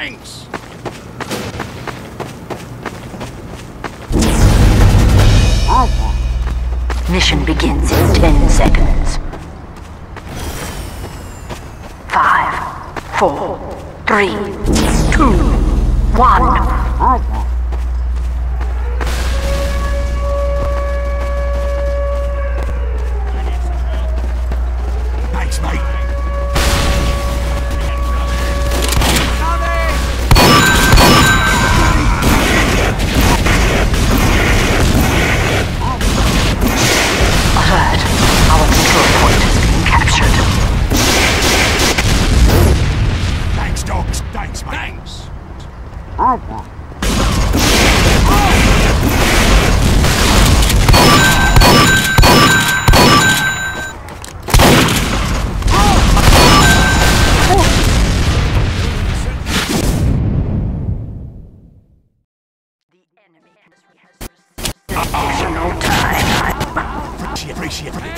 Thanks! Mission begins in 10 seconds. 5, 4, 3, 2, 1. Thanks, mate. Alert. Our control point is being captured. Thanks, dogs. Thanks, mate. Thanks. Additional time. Appreciate it.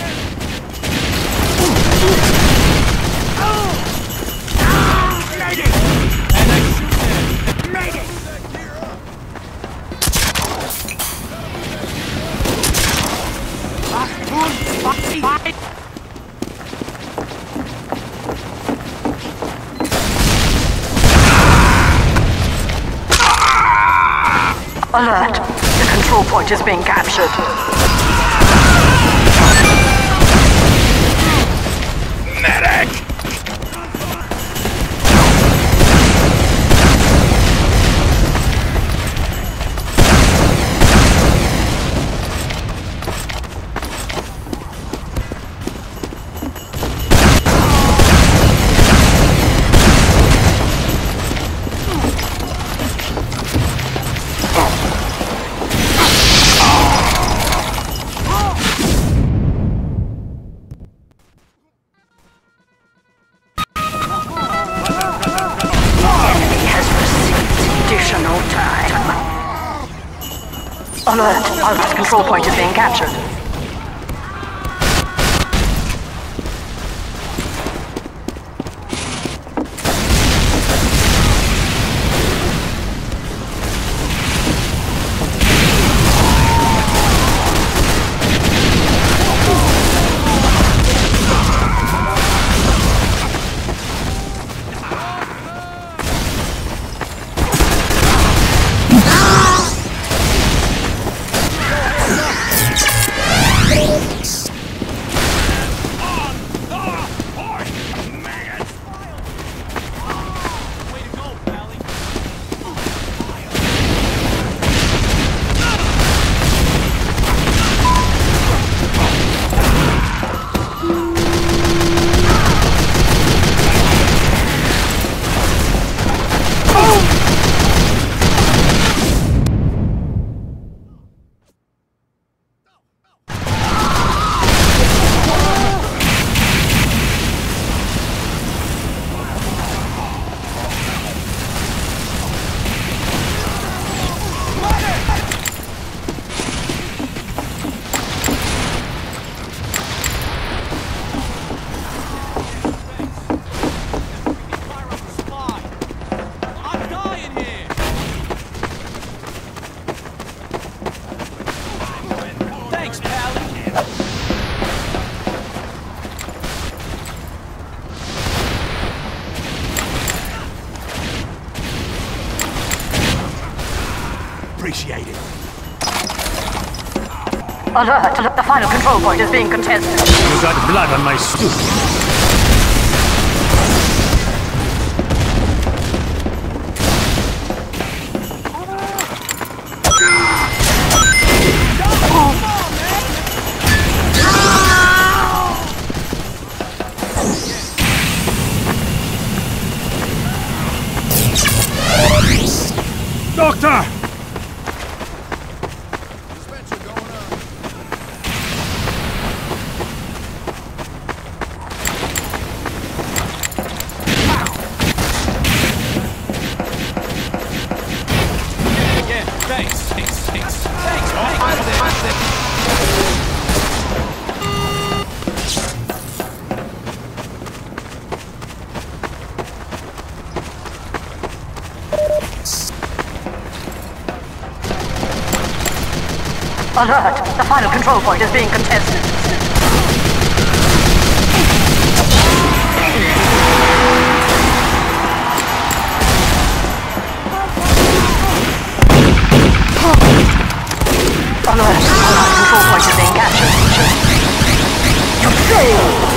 Alert. The control point is being captured. Medic! Additional time. Alert! Our control point is being captured. Appreciate it. Alert! The final control point is being contested. You got blood on my suit. Doctor! Alert! The final control point is being contested. Alert! The final control point is being captured. You failed!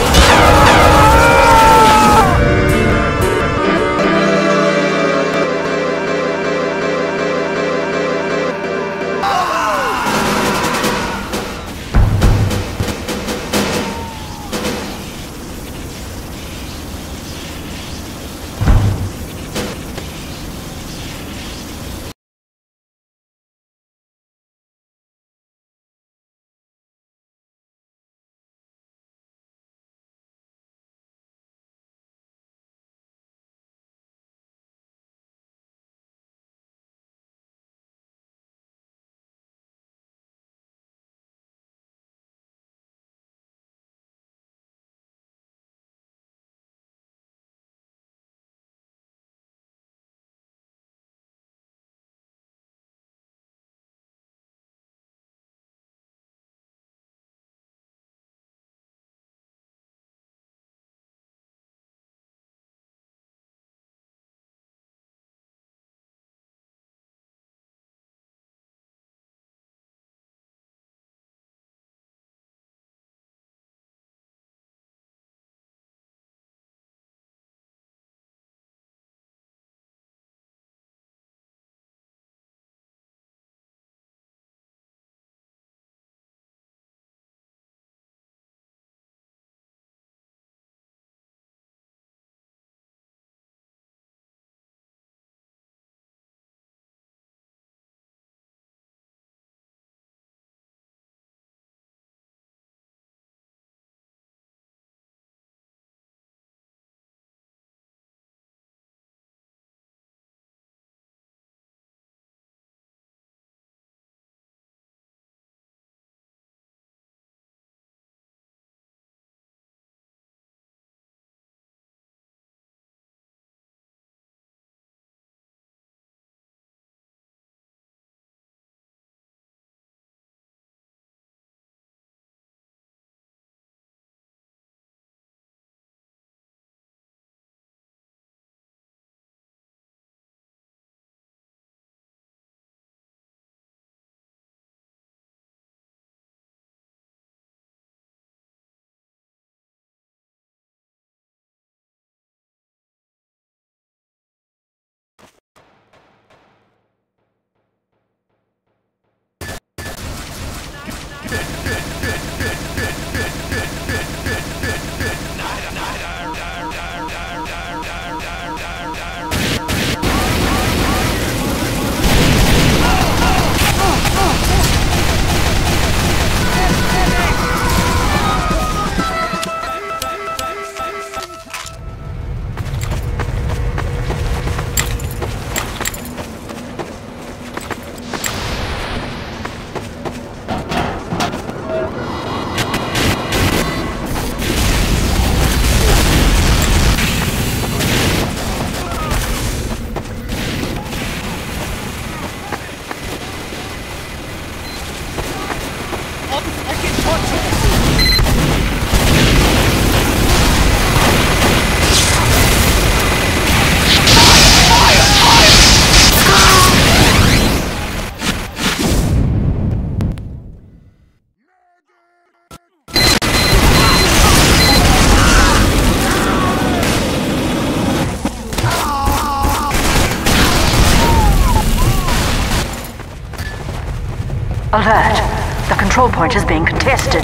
Alert! The control point is being contested.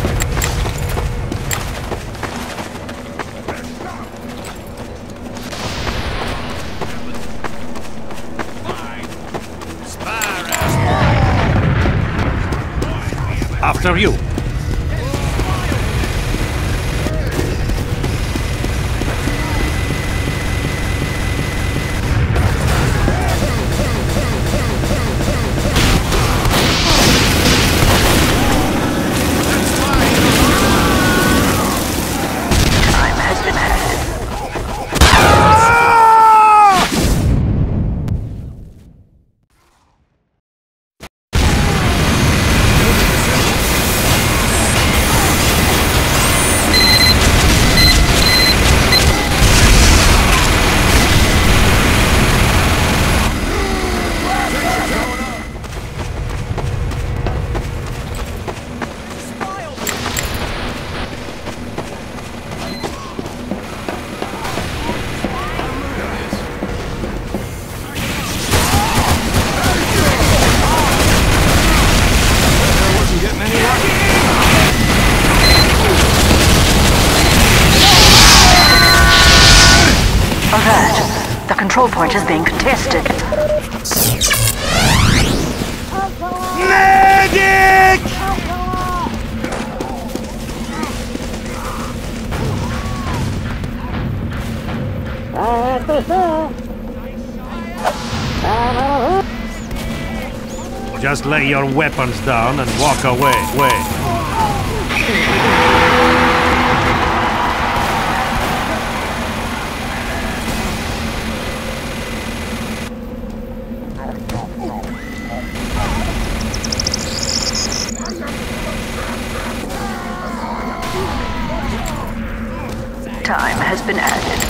After you. The control point is being contested. Medic! Just lay your weapons down and walk away. Time has been added.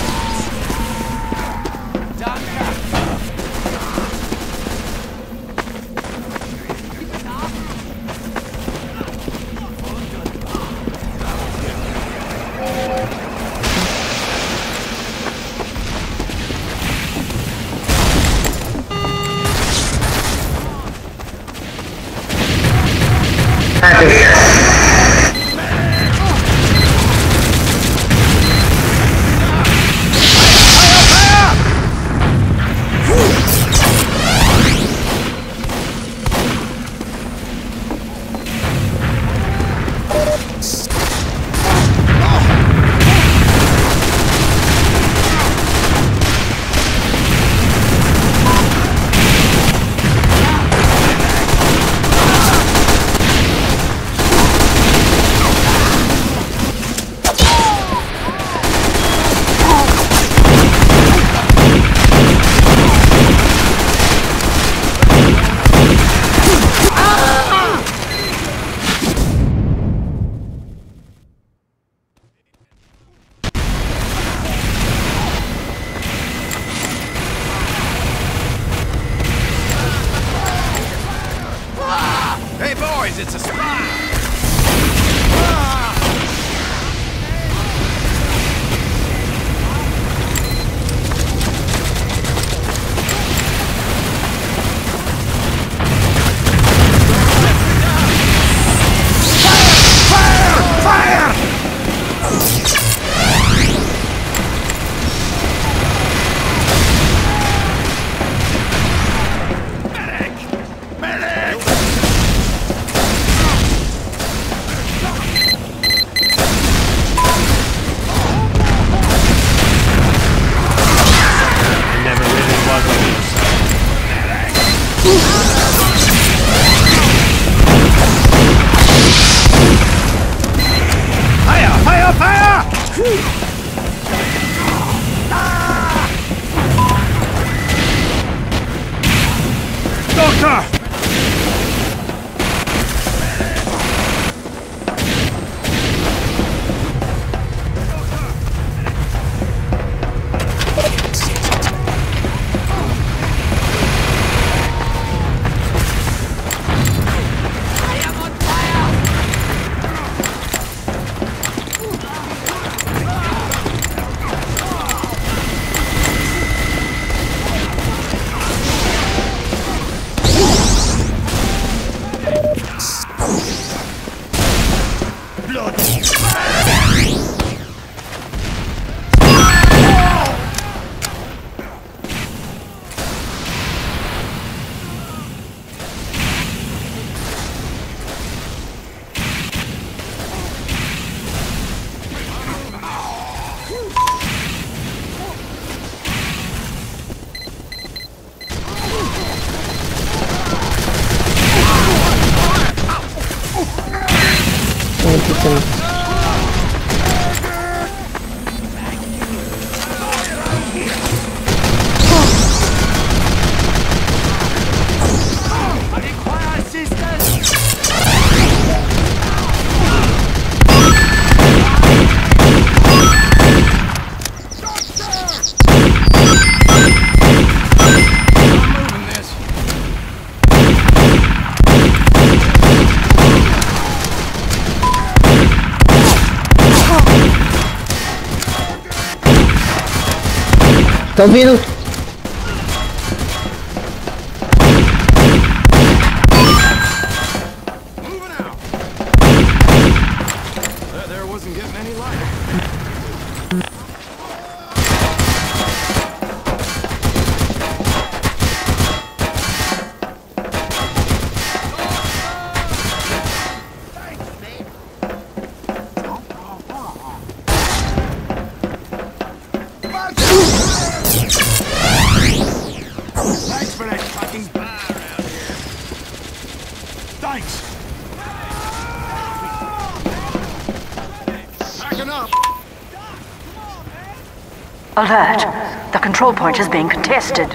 Hey boys, it's a spy! Doctor! Tá ouvindo? There wasn't getting any lighter. Alert! The control point is being contested.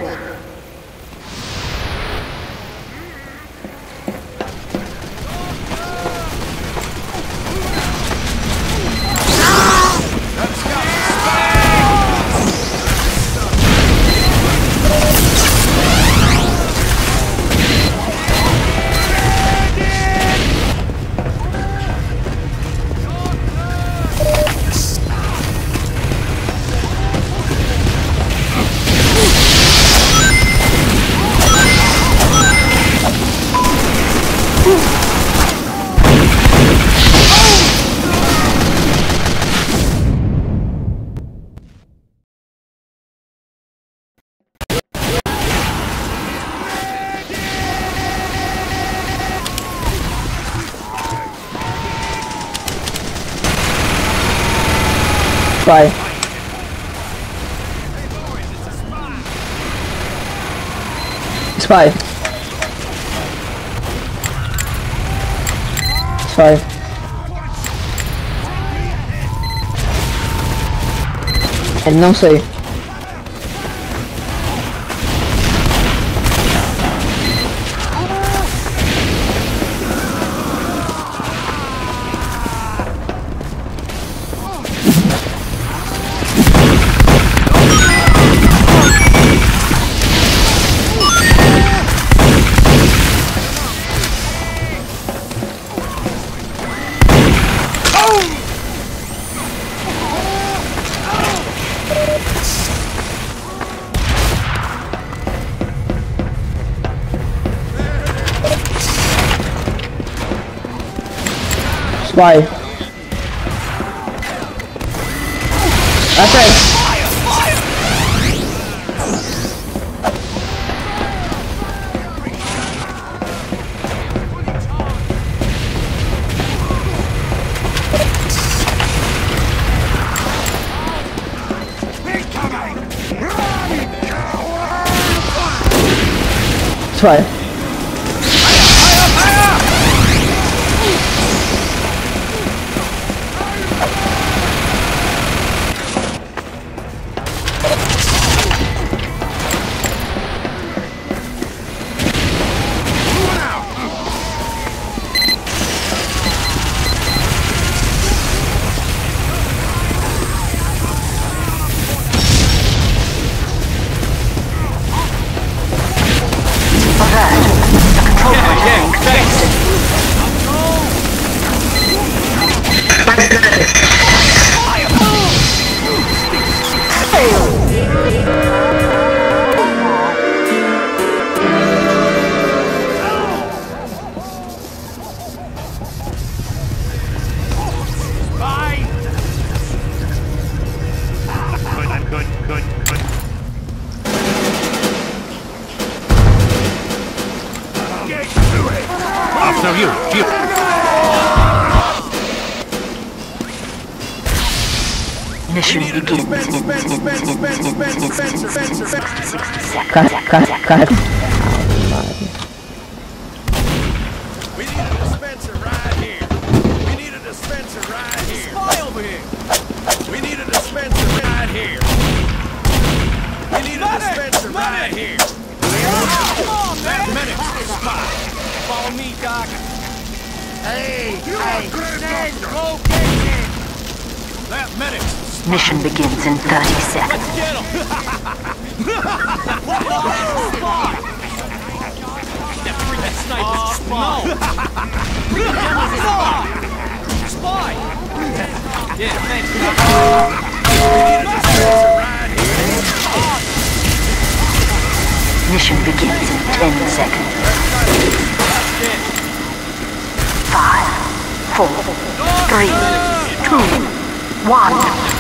Spy. Spy. Spy. And não sei. Spy. That's it. Spy. After you. Mission begins in 60 seconds. We need a dispenser right here. We need a dispenser right here. Spy over here. We need a dispenser right here. We need a dispenser right here. Come on, man. Medic, spy. Follow me, Doc. Hey, Ned, go get him. That medic. Mission begins in 30 seconds. Let's get him. That sniper. No. Spy. Yeah, thanks. We need a dispenser right here. Mission begins in 10 seconds. 5, 4, 3, 2, 1.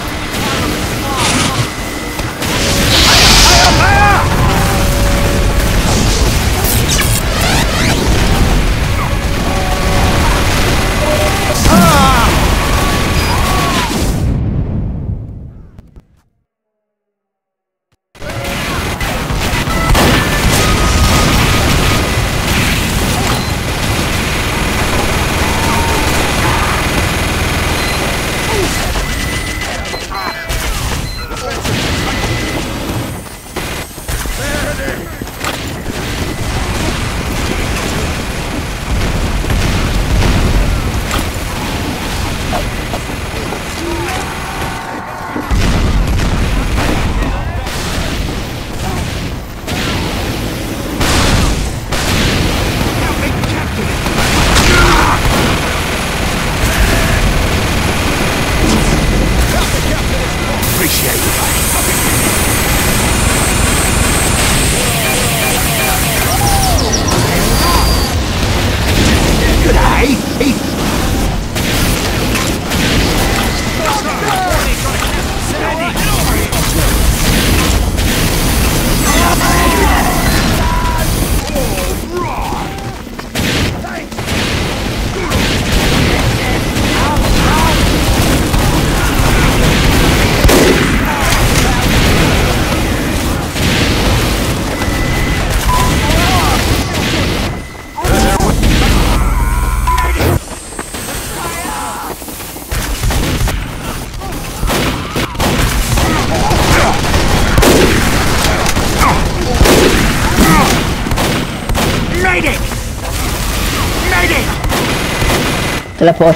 Teleport.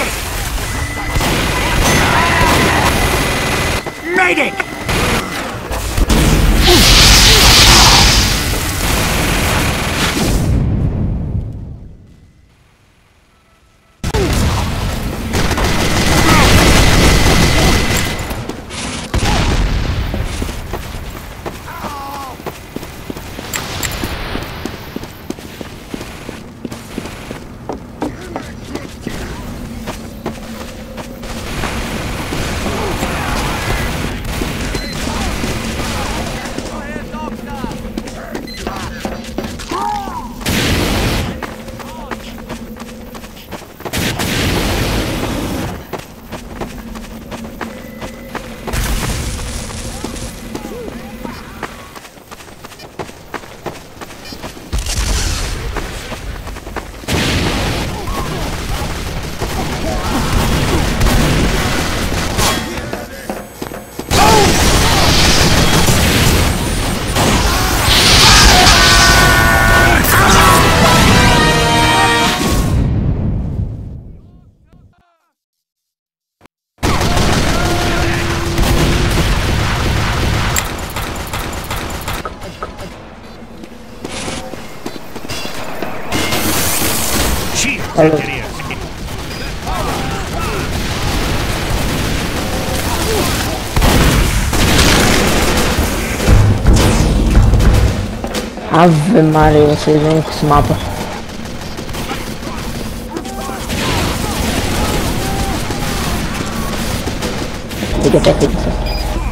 Medic! Ave Maria, vocês vêm com esse mapa. Fica até aqui, pessoal.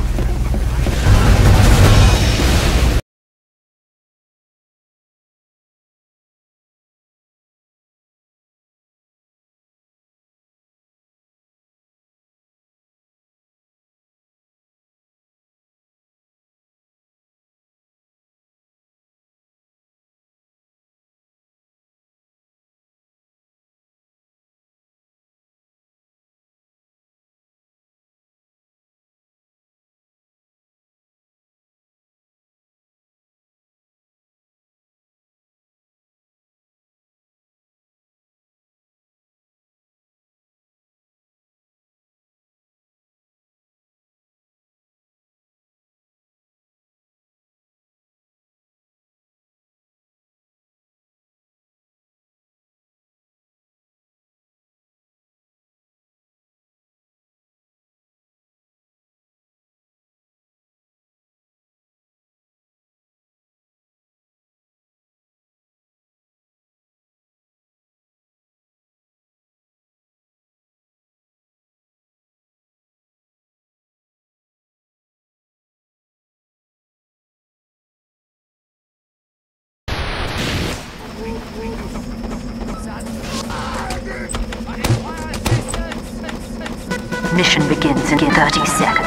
Mission begins in 30 seconds.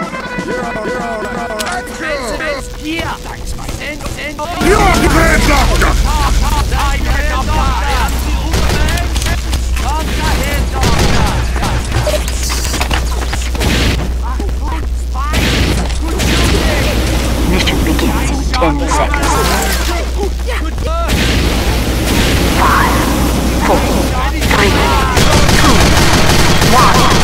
Mission begins in 10 seconds. 5, 4, 3, 2, 1.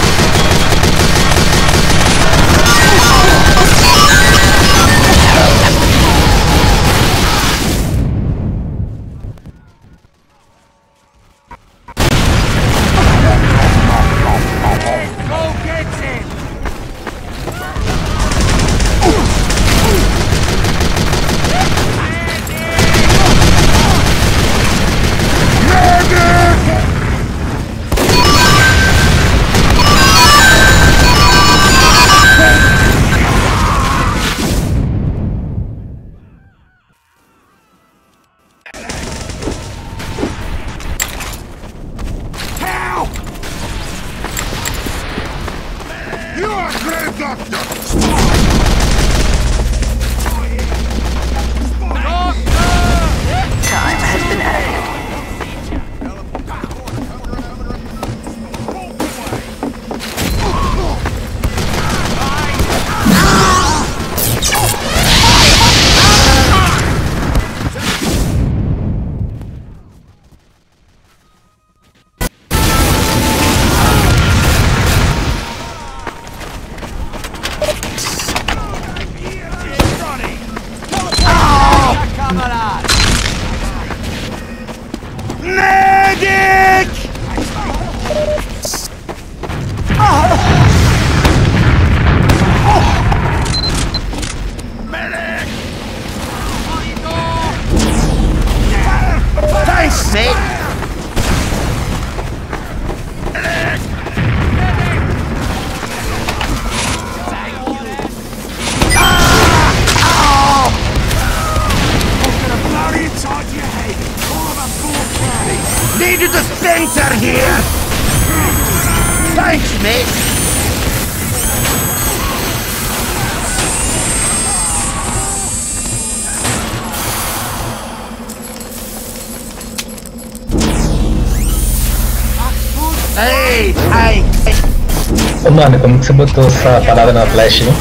mate. Need a dispenser here! Thanks, mate! Hey! Ô mano, como que você botou essa parada na flash, né?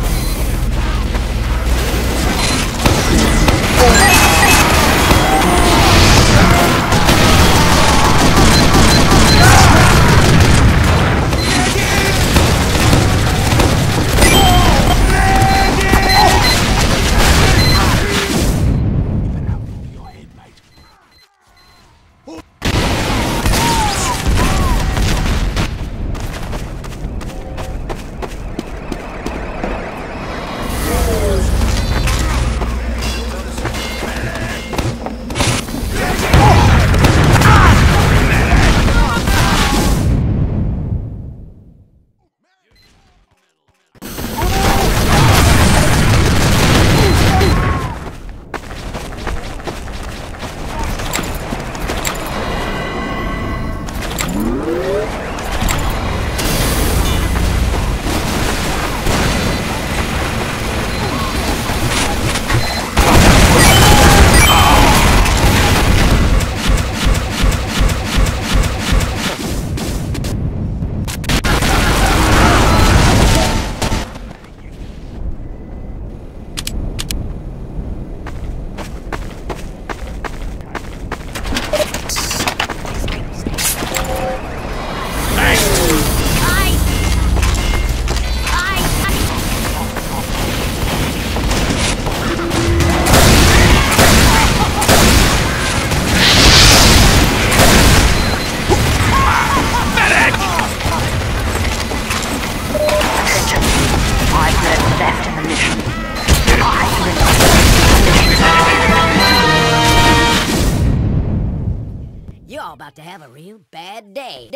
About to have a real bad day.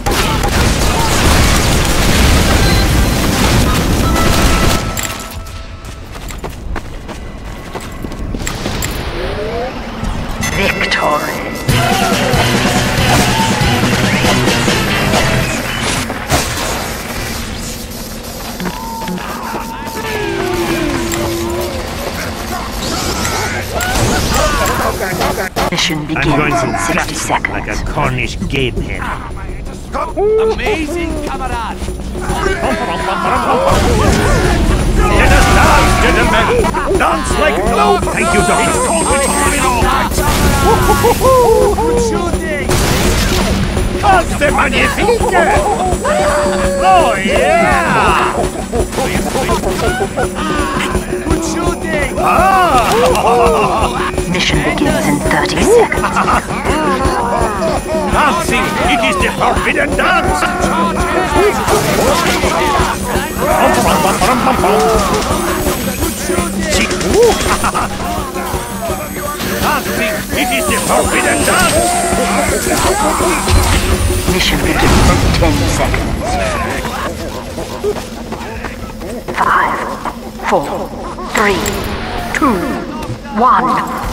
Victory. Mission begins in 60 seconds. Like a Cornish gatehead. Amazing, camarade! Let us dance, gentlemen! Dance like no! Thank you, Doctor. Good shooting! Forse magnifique! Oh, yeah! Good shooting! Mission begins in 30 seconds. Dancing! It is the forbidden dance! Dancing! It is the forbidden dance! Mission begins in 10 seconds. 5, 4, 3, 2, 1.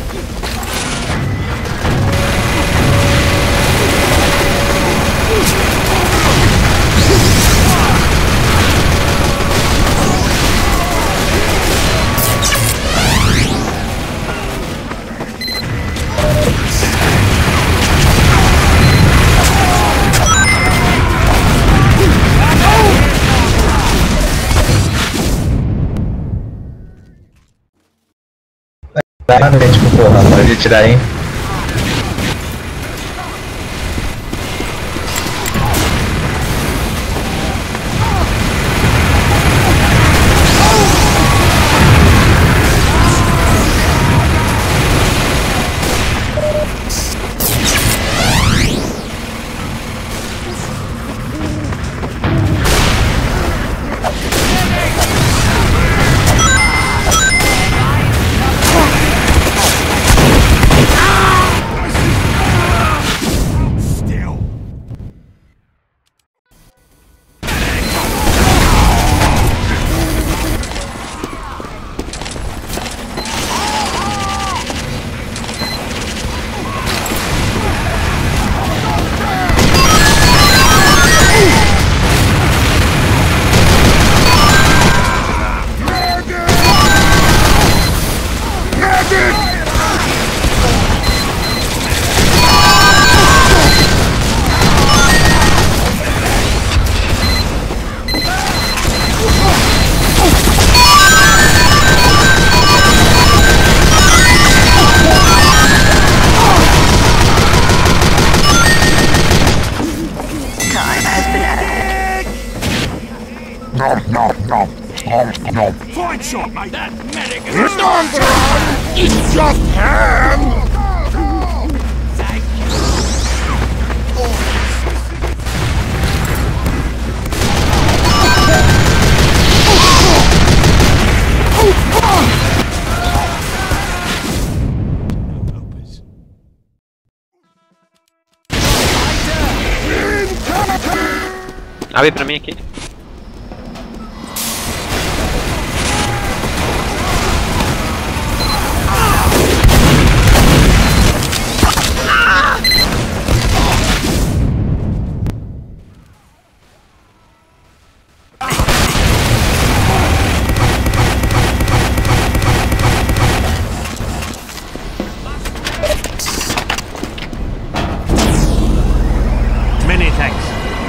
Lá no gente, porra, pode tirar, hein? Headshot, mate. That medic is... Don't run! It's just ham! Thank Abre pra mim aqui. Many thanks.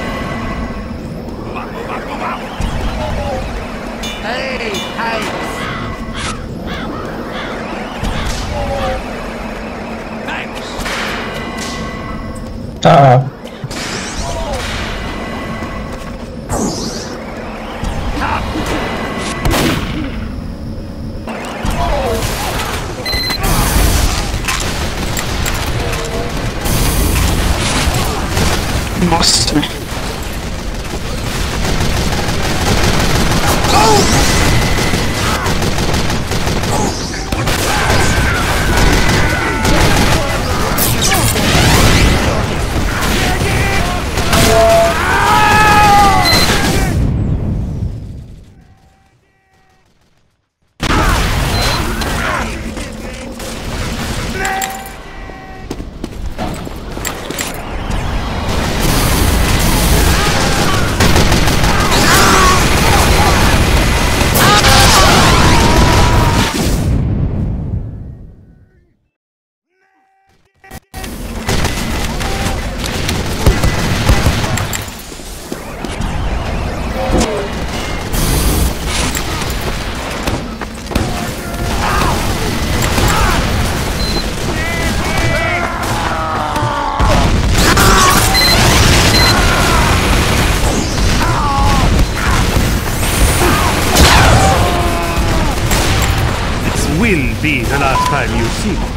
Hey, Thanks. Ah, Nossa. Will be the last time you see me.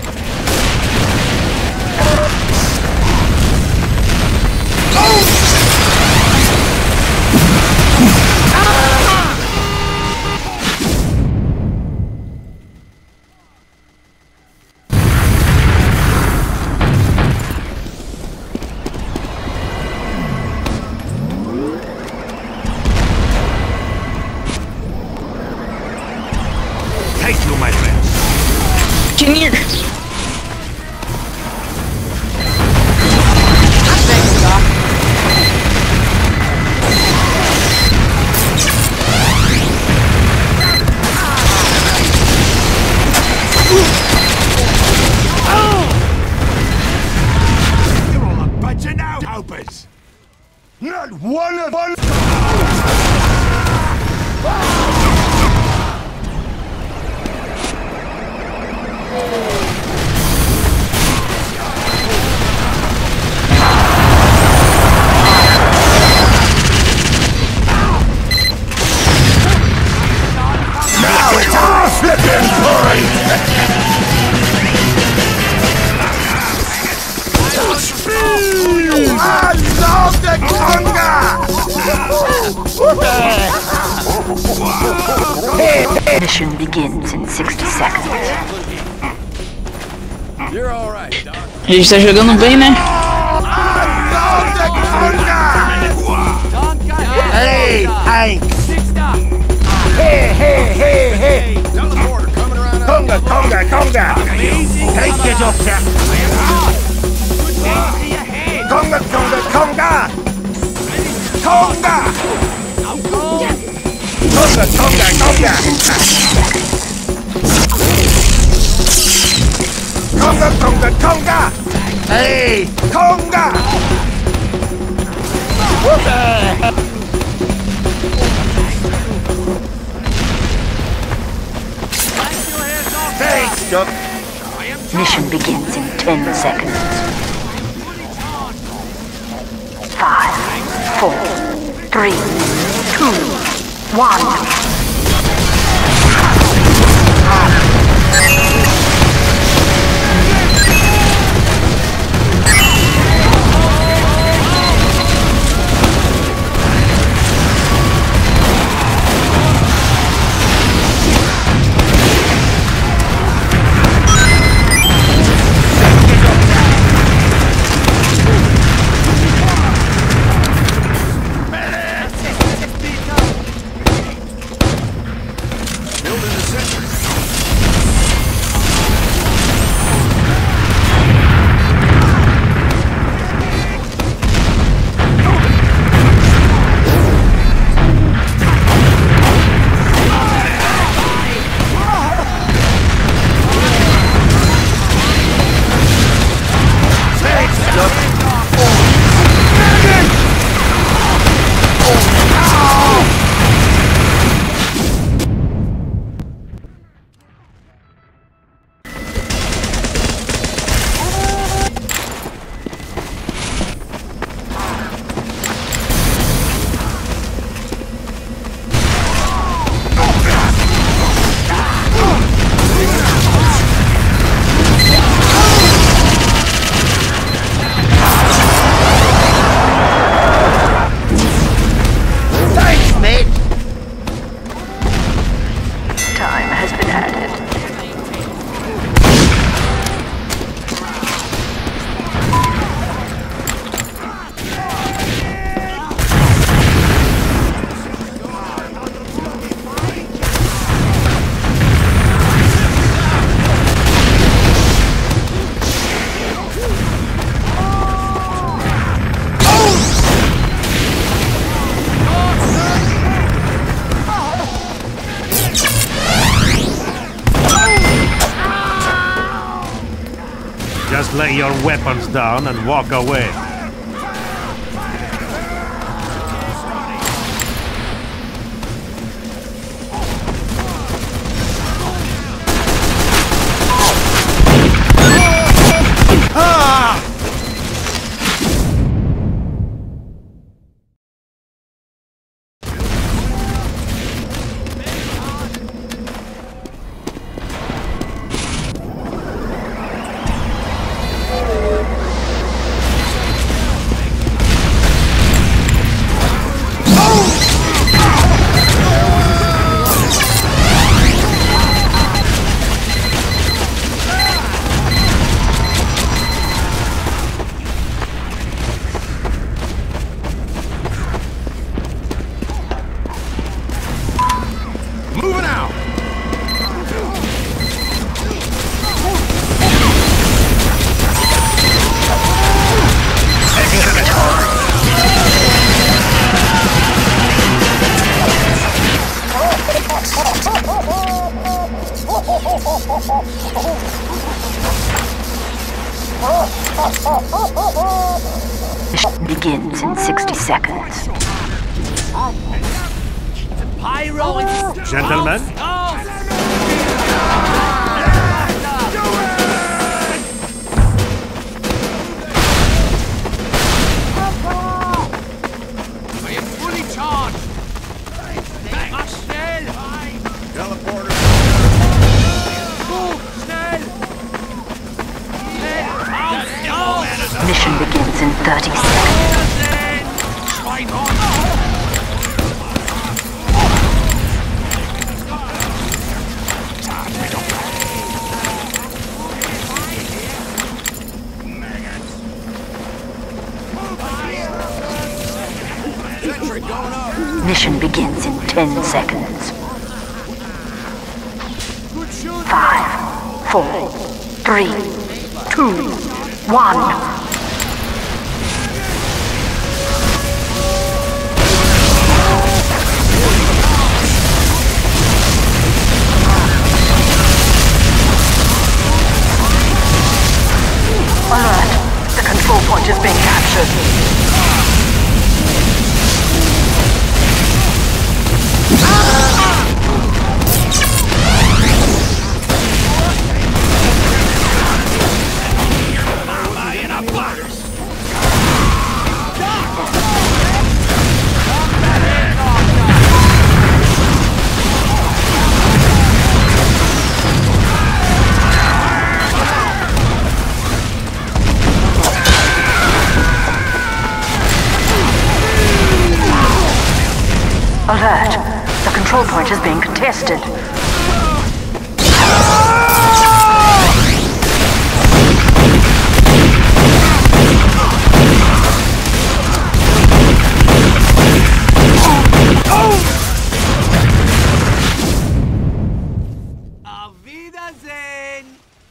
Thank you, my friend. Engineer. You're all a bunch of no-hopers. not one of one. Now it's our flipping I love the conga! Mission begins in 60 seconds. You're all right, Doc. A gente tá jogando bem, né? I love the conga! Hey, Hank! Hey! Teleporter coming around. Conga! Take it off there! Conga! Conga! Hey! Conga! Thanks, Doc. Mission begins in 10 seconds. 5, 4, 3, 2, 1. Just lay your weapons down and walk away. Moving out! Mission begins in 60 seconds. Gentlemen, I am fully charged! Mach schnell! Teleporter! Schnell! Mission begins in 30 seconds. Mission begins in 10 seconds. 5, 4, 3, 2, 1. Alert! The control point is being captured. Alert! The control point is being contested. Auf Wiedersehen!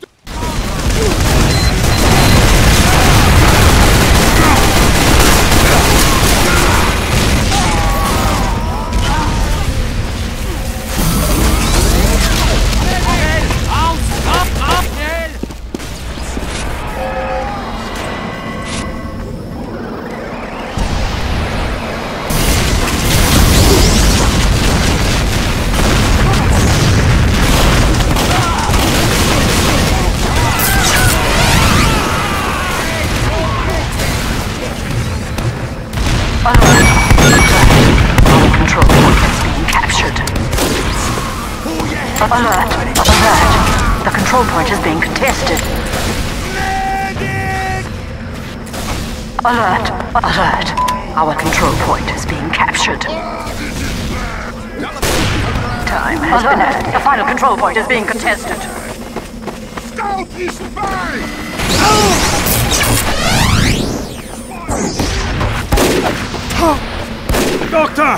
Alert! Alert! The control point is being contested. Alert! Alert! Our control point is being captured. Time has been added. The final control point is being contested. Stealth is mine! Doctor!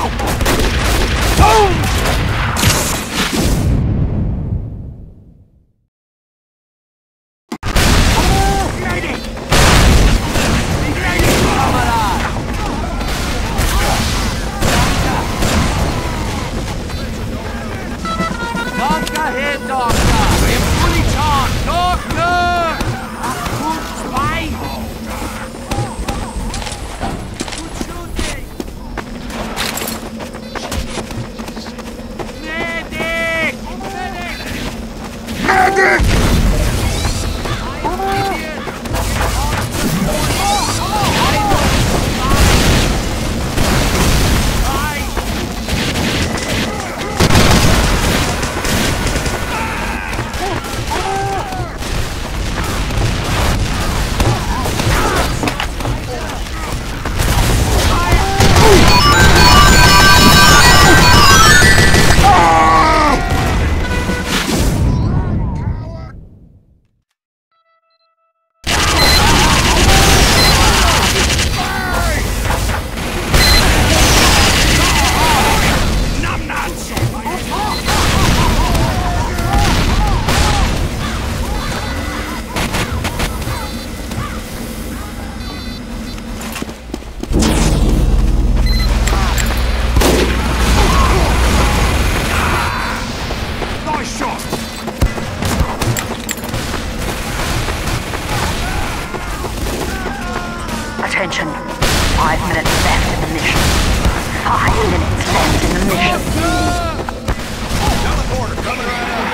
Attention. 5 minutes left in the mission. 5 minutes left in the mission. Teleporter coming right up.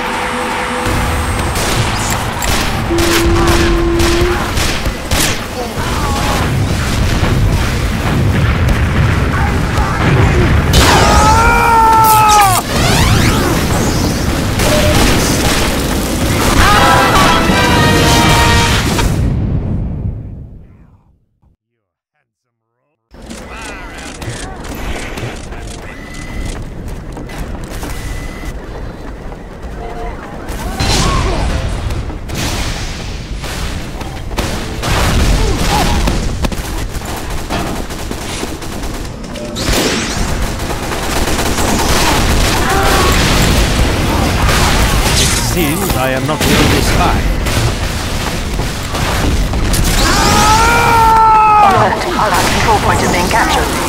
Seems I am not the only spy. Alert! Alert! Control point is being captured.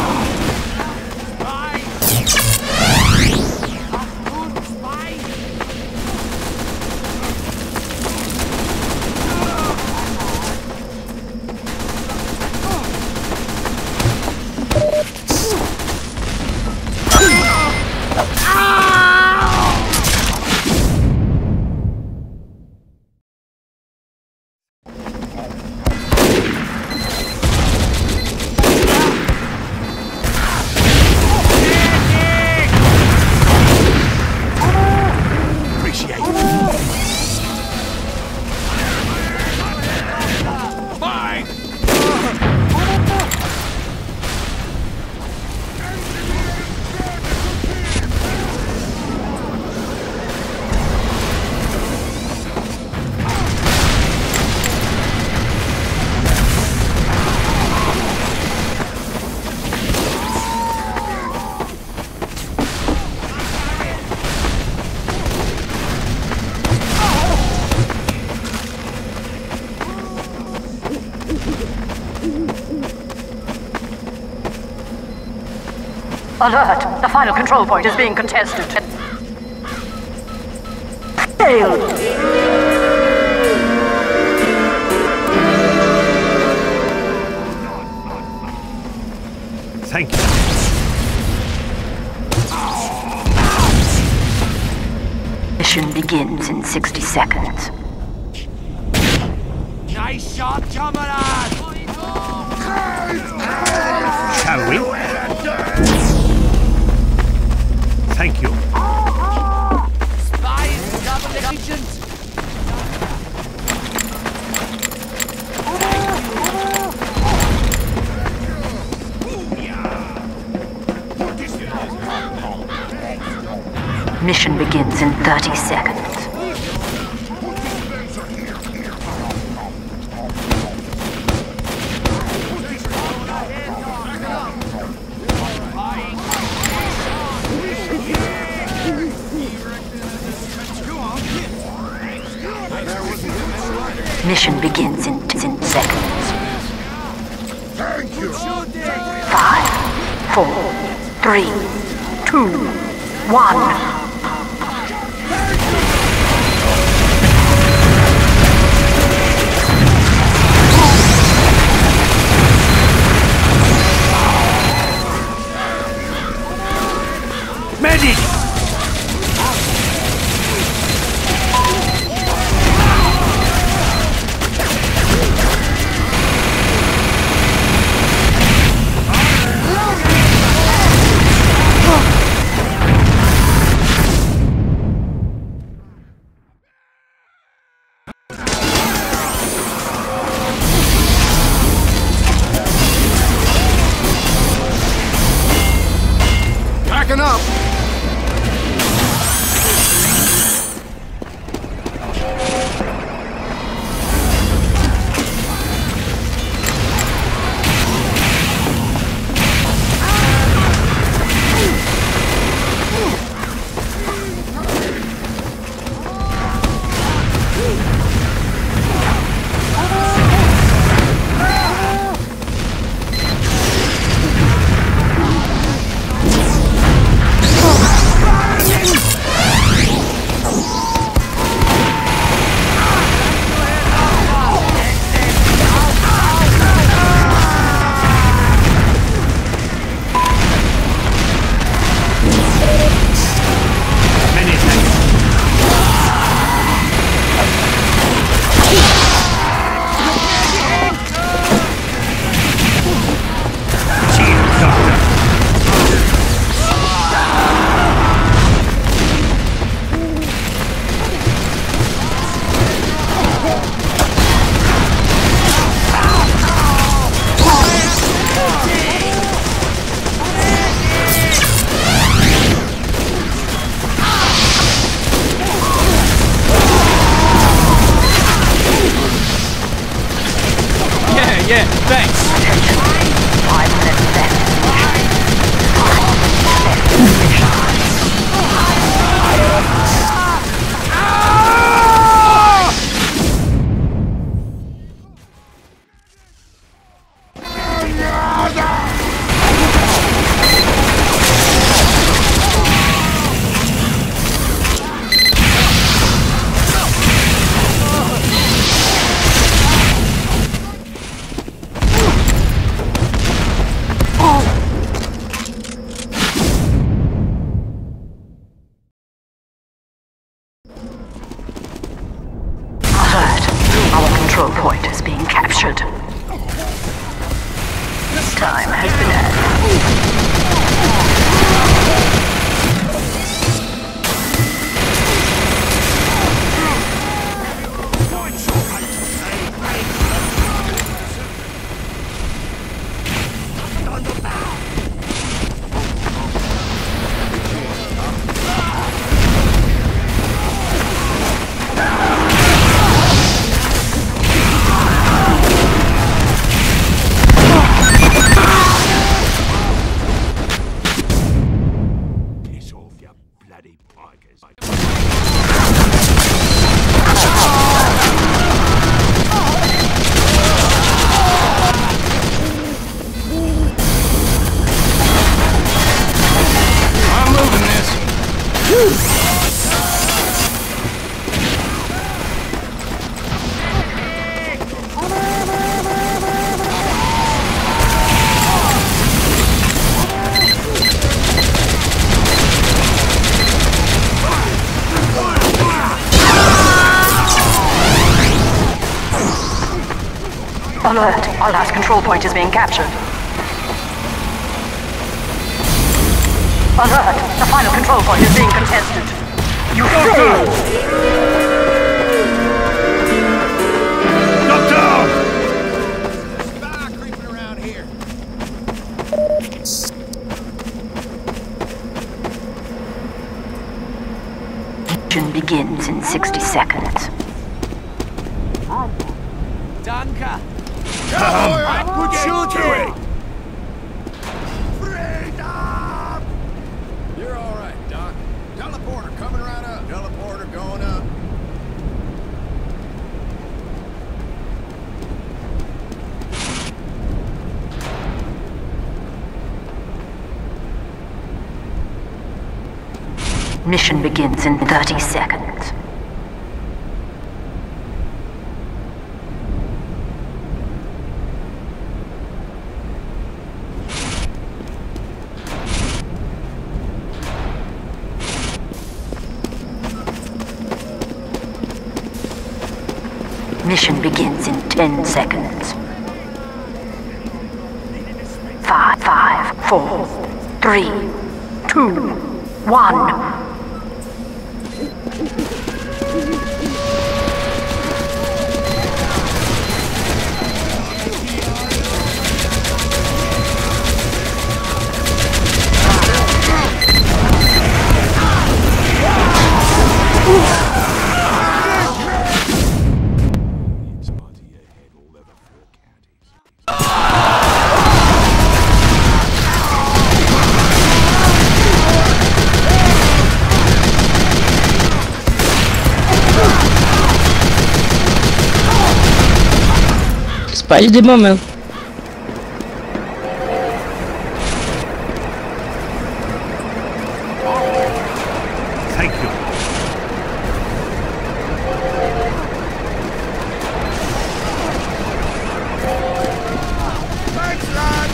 Alert! The final control point is being contested. Failed! Thank you. Mission begins in 60 seconds. Nice shot, Camarade! Shall we? Thank you. Spies, double agents! Mission begins in 30 seconds. Mission begins in 10 seconds. Thank you. 5, 4, 3, 2, 1. Medic! Packing up! Yeah, thanks. 5 minutes left. Our control point is being captured. Time has been added. Alert! Our last control point is being captured. Alert! The final control point is being contested. You failed! Doctor! Spy creeping around here. Mission begins in 60 seconds. Danka. Good shooting! Freedom! You're all right, Doc. Teleporter coming right up. Teleporter going up. Mission begins in 30 seconds. Mission begins in 10 seconds. 5, 4, 3, 2, 1. Espalhe de momento. Thank you. Thanks, lad.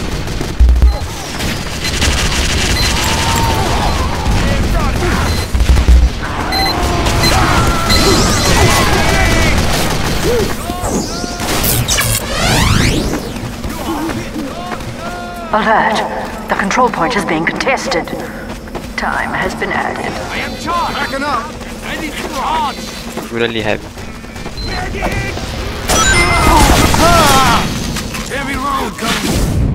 Alert! The control point is being contested. Time has been added. I am charged. Backing up. Ready to charge. Really heavy. Heavy load coming.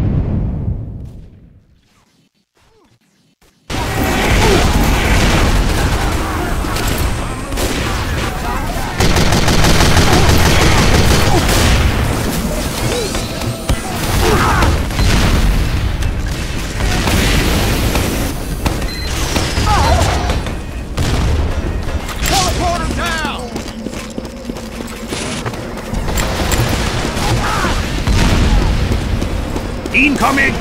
Teleporter down. Incoming!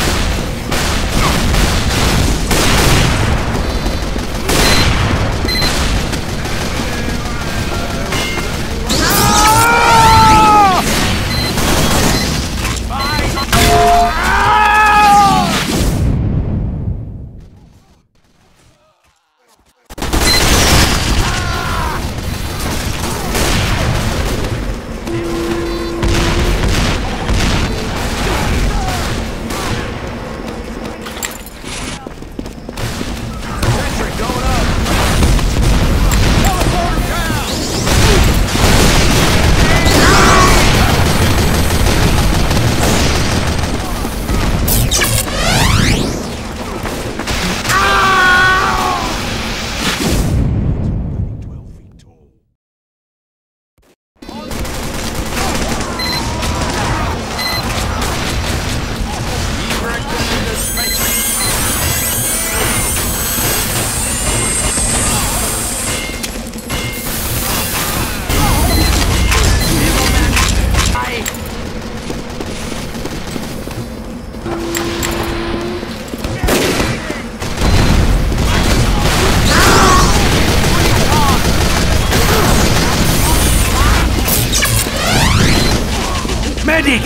Medic!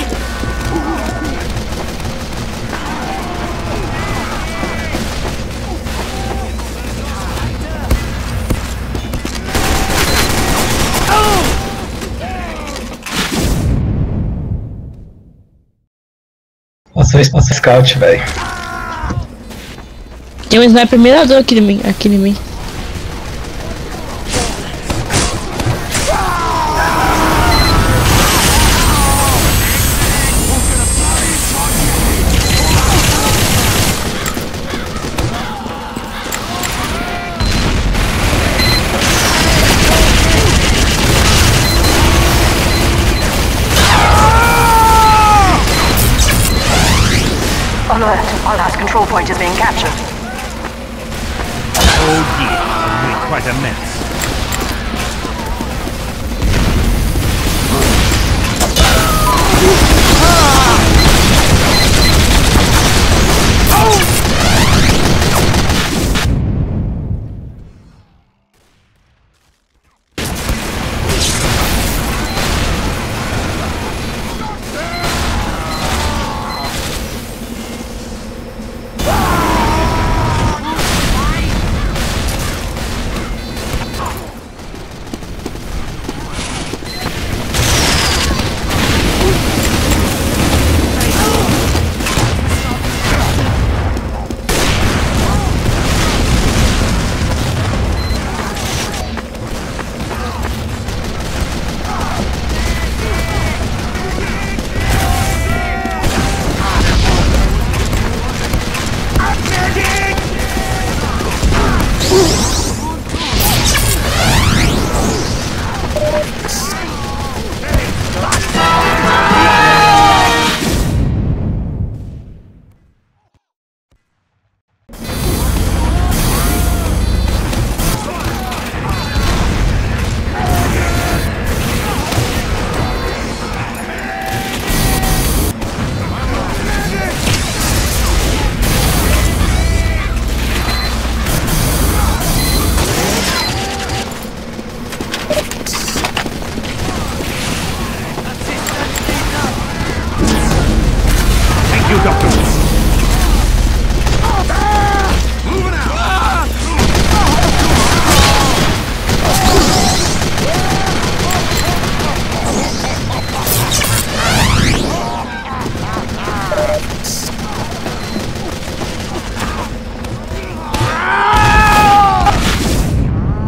Nossa scout, velho. Tem um sniper mirador aqui em mim. Alert, our last control point is being captured. Oh dear, I've made quite a mess.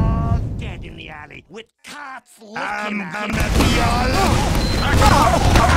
With cats looking at me.